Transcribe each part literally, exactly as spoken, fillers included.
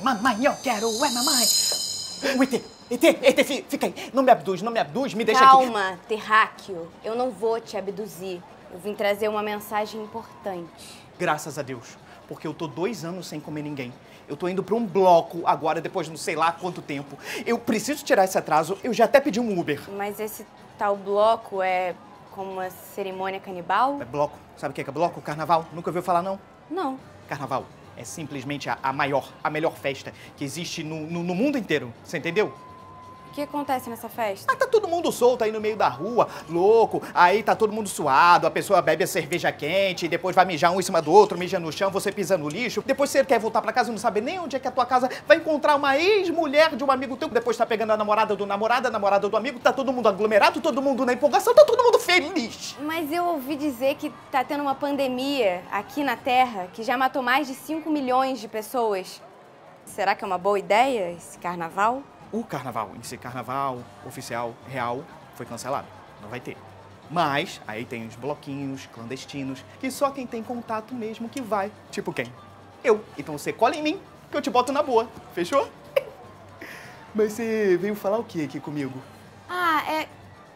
Mamãe, eu quero, é mamãe. O E T, E T, E T, fica aí. Não me abduz, não me abduz, me deixa Calma, aqui. Calma, terráqueo. Eu não vou te abduzir. Eu vim trazer uma mensagem importante. Graças a Deus, porque eu tô dois anos sem comer ninguém. Eu tô indo pra um bloco agora, depois de não sei lá quanto tempo. Eu preciso tirar esse atraso, eu já até pedi um Uber. Mas esse tal bloco é como uma cerimônia canibal? É bloco. Sabe o que é bloco? Carnaval? Nunca ouviu falar, não? Não. Carnaval é simplesmente a, a maior, a melhor festa que existe no, no, no mundo inteiro. Você entendeu? O que acontece nessa festa? Ah, tá todo mundo solto aí no meio da rua, louco. Aí tá todo mundo suado, a pessoa bebe a cerveja quente, depois vai mijar um em cima do outro, mija no chão, você pisa no lixo. Depois você quer voltar pra casa e não sabe nem onde é que é a tua casa. Vai encontrar uma ex-mulher de um amigo teu, depois tá pegando a namorada do namorado, a namorada do amigo. Tá todo mundo aglomerado, todo mundo na empolgação, tá todo mundo feliz. Mas eu ouvi dizer que tá tendo uma pandemia aqui na Terra que já matou mais de cinco milhões de pessoas. Será que é uma boa ideia esse carnaval? O carnaval, em si, carnaval oficial, real, foi cancelado. Não vai ter. Mas aí tem os bloquinhos clandestinos, que só quem tem contato mesmo que vai. Tipo quem? Eu. Então você cola em mim, que eu te boto na boa. Fechou? Mas você veio falar o que aqui comigo? Ah, é...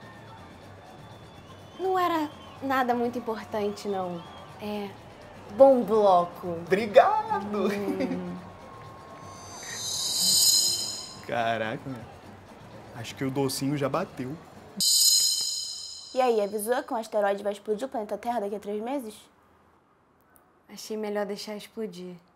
Não era nada muito importante, não. É... Bom bloco. Obrigado! Hum. Caraca, acho que o docinho já bateu. E aí, avisou que um asteroide vai explodir o planeta Terra daqui a três meses? Achei melhor deixar explodir.